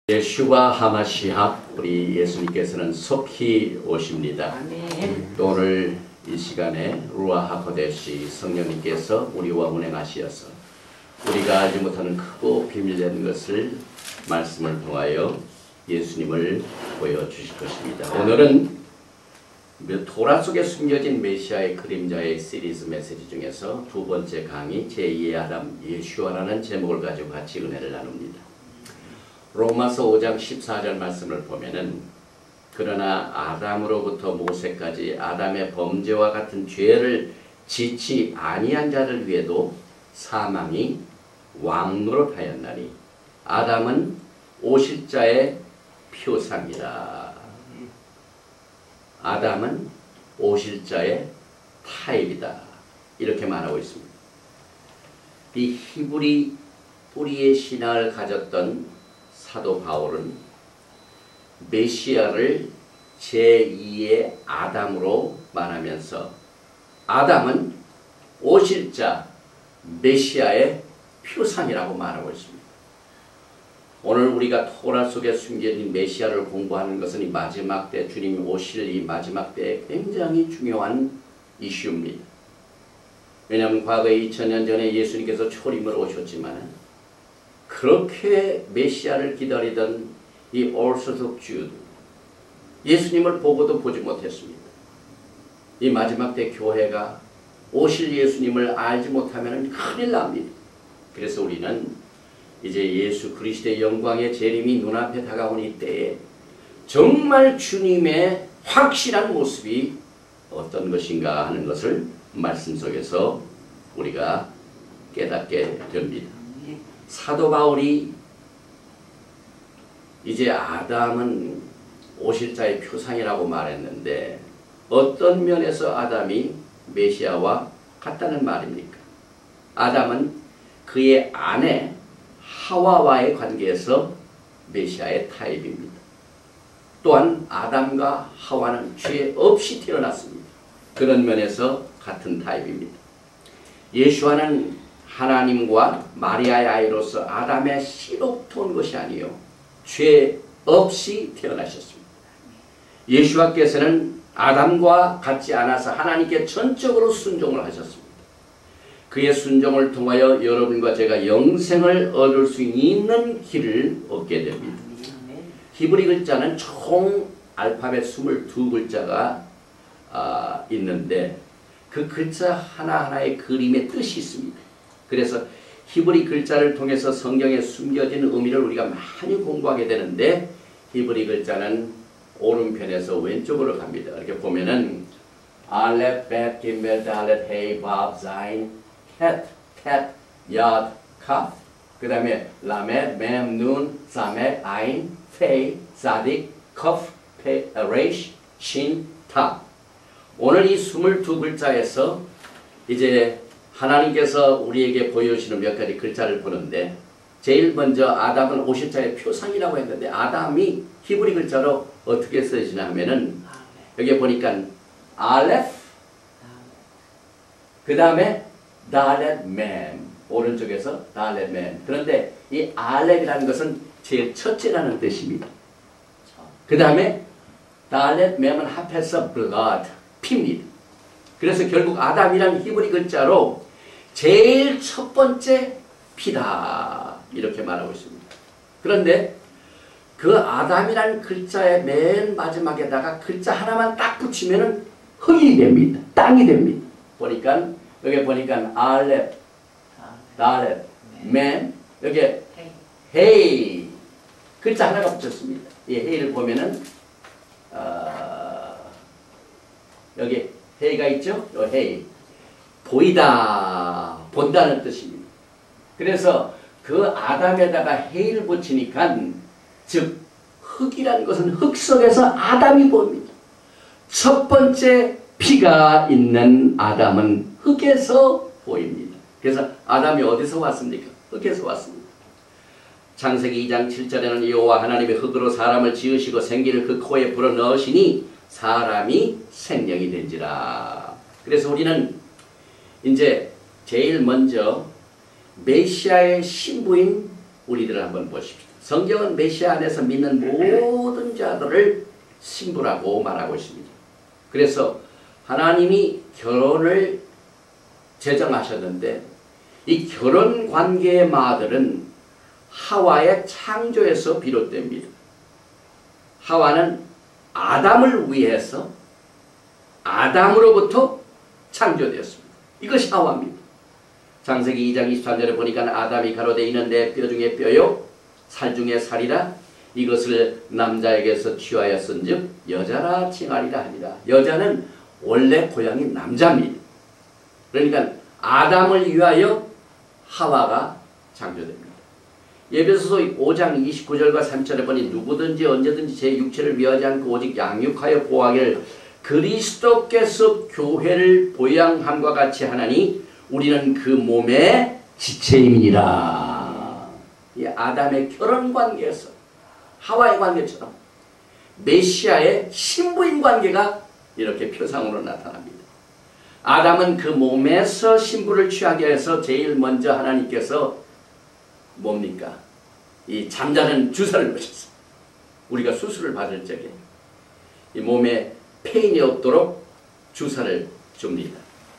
예슈와 하마시아, 우리 예수님께서는 속히 오십니다. 또 오늘 이 시간에 루아 하코데시 성령님께서 우리와 운행하시어서 우리가 알지 못하는 크고 비밀된 것을 말씀을 통하여 예수님을 보여주실 것입니다. 오늘은 토라 속에 숨겨진 메시아의 그림자의 시리즈 메시지 중에서 두 번째 강의 제2의 아담 예슈아라는 제목을 가지고 같이 은혜를 나눕니다. 로마서 5장 14절 말씀을 보면은 그러나 아담으로부터 모세까지 아담의 범죄와 같은 죄를 짓지 아니한 자를 위해도 사망이 왕노릇하였나니 아담은 오실 자의 표상이라. 아담은 오실 자의 타입이다. 이렇게 말하고 있습니다. 이 히브리 뿌리의 신앙을 가졌던 사도 바울은 메시아를 제2의 아담으로 말하면서 아담은 오실 자 메시아의 표상이라고 말하고 있습니다. 오늘 우리가 토라 속에 숨겨진 메시아를 공부하는 것은 이 마지막 때 주님이 오실 이 마지막 때에 굉장히 중요한 이슈입니다. 왜냐하면 과거에 2000년 전에 예수님께서 초림으로 오셨지만 그렇게 메시아를 기다리던 이 오르소독 주들 예수님을 보고도 보지 못했습니다. 이 마지막 때 교회가 오실 예수님을 알지 못하면 큰일 납니다. 그래서 우리는 이제 예수 그리스도의 영광의 재림이 눈앞에 다가오는 이때에 정말 주님의 확실한 모습이 어떤 것인가 하는 것을 말씀 속에서 우리가 깨닫게 됩니다. 사도 바울이 이제 아담은 오실 자의 표상이라고 말했는데 어떤 면에서 아담이 메시아와 같다는 말입니까? 아담은 그의 아내 하와와의 관계에서 메시아의 타입입니다. 또한 아담과 하와는 죄 없이 태어났습니다. 그런 면에서 같은 타입입니다. 예수와는 하나님과 마리아의 아이로서 아담의 씨로부터 온 것이 아니요 죄 없이 태어나셨습니다. 예수와께서는 아담과 같지 않아서 하나님께 전적으로 순종을 하셨습니다. 그의 순종을 통하여 여러분과 제가 영생을 얻을 수 있는 길을 얻게 됩니다. 히브리 글자는 총 알파벳 22글자가 있는데 그 글자 하나하나의 그림의 뜻이 있습니다. 그래서 히브리 글자를 통해서 성경에 숨겨진 의미를 우리가 많이 공부하게 되는데 히브리 글자는 오른편에서 왼쪽으로 갑니다. 이렇게 보면은 알렙, 벳, 김벨, 달렛, 헤이, 밥, 자인, 헷, 텟, 얏, 카프, 그 다음에 라멧, 맴, 눈, 사멧, 아인, 페이, 사딕, 커프, 레이시, 신, 타. 오늘 이 22글자에서 이제 하나님께서 우리에게 보여주시는 몇 가지 글자를 보는데 제일 먼저 아담은 오실 자의 표상이라고 했는데 아담이 히브리 글자로 어떻게 쓰여지나 하면은 여기 보니까 알렙 그 다음에 달렛 맴 오른쪽에서 달렛 맴. 그런데 이 알렙이라는 것은 제일 첫째라는 뜻입니다. 그 다음에 달렛 맴은 합해서 blood 피입니다. 그래서 결국 아담이라는 히브리 글자로 제일 첫 번째 피다 이렇게 말하고 있습니다. 그런데 그 아담이라는 글자의 맨 마지막에다가 글자 하나만 딱 붙이면은 흙이 됩니다. 땅이 됩니다. 보니까 여기 보니까 알렙, 달렙, 맨 여기 헤이 글자 하나가 붙였습니다. 이 헤이를 보면은 여기 헤이가 있죠? 요 헤이. 보이다, 본다는 뜻입니다. 그래서 그 아담에다가 헤이를 붙이니까 즉 흙이라는 것은 흙 속에서 아담이 보입니다. 첫 번째 피가 있는 아담은 흙에서 보입니다. 그래서 아담이 어디서 왔습니까? 흙에서 왔습니다. 창세기 2장 7절에는 여호와 하나님이 흙으로 사람을 지으시고 생기를 그 코에 불어넣으시니 사람이 생명이 된지라. 그래서 우리는 이제 제일 먼저 메시아의 신부인 우리들을 한번 보십시오. 성경은 메시아 안에서 믿는 모든 자들을 신부라고 말하고 있습니다. 그래서 하나님이 결혼을 제정하셨는데 이 결혼 관계의 마들은 하와의 창조에서 비롯됩니다. 하와는 아담을 위해서 아담으로부터 창조되었습니다. 이것이 하와입니다. 창세기 2장 23절에 보니까 아담이 가로되 이는 내 뼈 중에 뼈요 살 중에 살이라 이것을 남자에게서 취하였은즉 여자라 칭하리라 하니라. 여자는 원래 고향이 남자입니다. 그러니까 아담을 위하여 하와가 창조됩니다. 에베소서 5장 29절과 30절에 보니 누구든지 언제든지 제 육체를 미워하지 않고 오직 양육하여 보호하기를 그리스도께서 교회를 보양함과 같이 하나니 우리는 그 몸의 지체임이니라. 이 아담의 결혼 관계에서 하와의 관계처럼 메시아의 신부인 관계가 이렇게 표상으로 나타납니다. 아담은 그 몸에서 신부를 취하게 해서 제일 먼저 하나님께서 뭡니까? 이 잠자는 주사를 놓으셨어요. 우리가 수술을 받을 적에 이 몸에 페인이 없도록 주사를 줍니다.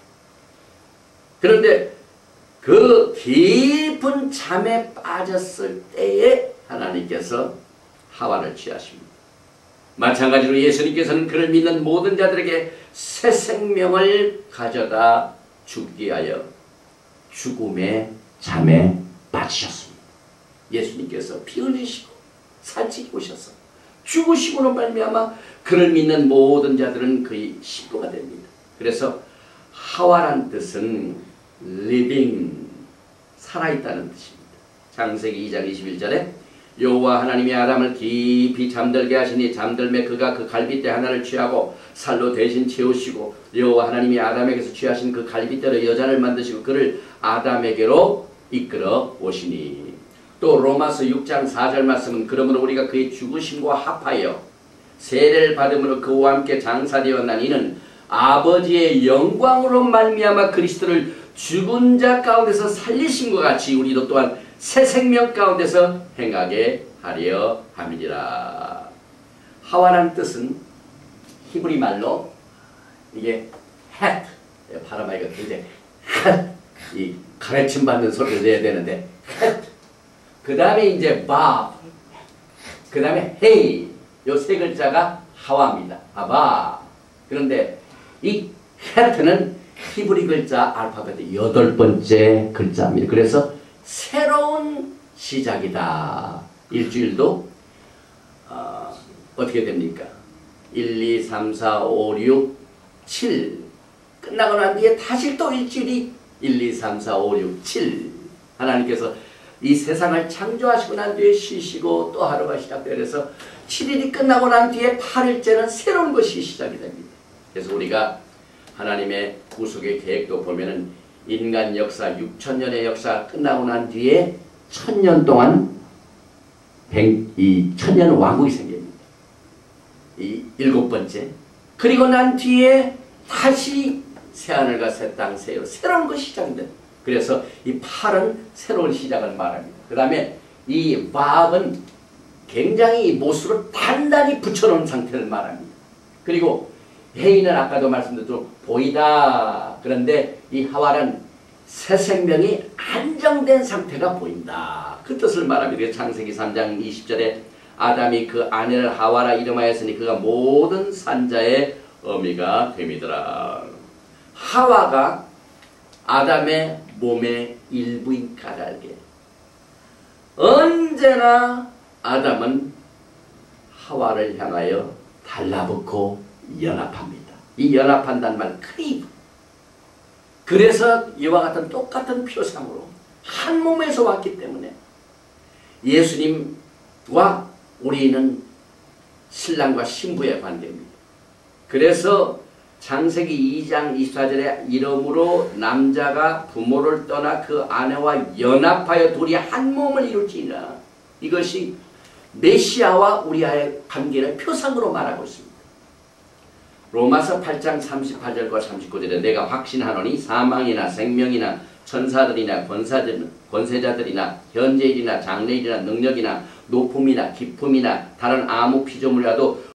그런데 그 깊은 잠에 빠졌을 때에 하나님께서 하와를 취하십니다. 마찬가지로 예수님께서는 그를 믿는 모든 자들에게 새 생명을 가져다 주기 위하여 죽음의 잠에 빠지셨습니다. 예수님께서 피 흘리시고 살찌게 오셔서 죽으시고는 말미암아 그를 믿는 모든 자들은 그의 신부가 됩니다. 그래서 하와란 뜻은 living, 살아있다는 뜻입니다. 창세기 2장 21절에 여호와 하나님이 아담을 깊이 잠들게 하시니 잠들매 그가 그 갈빗대 하나를 취하고 살로 대신 채우시고 여호와 하나님이 아담에게서 취하신 그 갈빗대로 여자를 만드시고 그를 아담에게로 이끌어 오시니. 또 로마서 6장 4절 말씀은 그러므로 우리가 그의 죽으심과 합하여 세례를 받음으로 그와 함께 장사되었나니 이는 아버지의 영광으로 말미암아 그리스도를 죽은 자 가운데서 살리심과 같이 우리도 또한 새 생명 가운데서 행하게 하려 함이니라. 하와라는 뜻은 히브리 말로 이게 hat, 발음하기가 굉장히 hat, 이 가르침 받는 소리를 내야 되는데 hat, 그 다음에 이제 바, 그 다음에 헤이, 요 세 글자가 하와입니다. 하바. 그런데 이 hat는 히브리 글자 알파벳 8번째 글자입니다. 그래서 새로운 시작이다. 일주일도 어떻게 됩니까? 1, 2, 3, 4, 5, 6, 7 끝나고 난 뒤에 다시 또 일주일이 1, 2, 3, 4, 5, 6, 7 하나님께서 이 세상을 창조하시고 난 뒤에 쉬시고 또 하루가 시작돼요. 그래서 7일이 끝나고 난 뒤에 8일째는 새로운 것이 시작이 됩니다. 그래서 우리가 하나님의 구속의 계획도 보면은 인간 역사 6천년의 역사 끝나고 난 뒤에 1000년 동안 이 1000년 왕국이 생깁니다. 이 7번째. 그리고 난 뒤에 다시 새하늘과 새 땅, 새로운 것이 시작됩니다. 그래서 이 8은 새로운 시작을 말합니다. 그 다음에 이 바은 굉장히 못으로 단단히 붙여놓은 상태를 말합니다. 그리고 헤이는 아까도 말씀드렸죠. 보이다. 그런데 이 하와는 새 생명이 안정된 상태가 보인다. 그 뜻을 말합니다. 창세기 3장 20절에 아담이 그 아내를 하와라 이름하였으니 그가 모든 산자의 어미가 됨이더라. 하와가 아담의 몸의 일부인 까닭에 언제나 아담은 하와를 향하여 달라붙고 연합합니다. 이 연합한다는 말 크리브. 그래서 이와 같은 똑같은 표상으로 한 몸에서 왔기 때문에 예수님과 우리는 신랑과 신부의 관계입니다. 그래서 창세기 2장 24절에 이러므로 남자가 부모를 떠나 그 아내와 연합하여 둘이 한 몸을 이룰지니라. 이것이 메시아와 우리와의 관계를 표상으로 말하고 있습니다. 로마서 8장 38절과 39절에 내가 확신하노니 사망이나 생명이나 천사들이나 권세자들이나 현재일이나 장래일이나 능력이나 높음이나 깊음이나 다른 아무 피조물이라도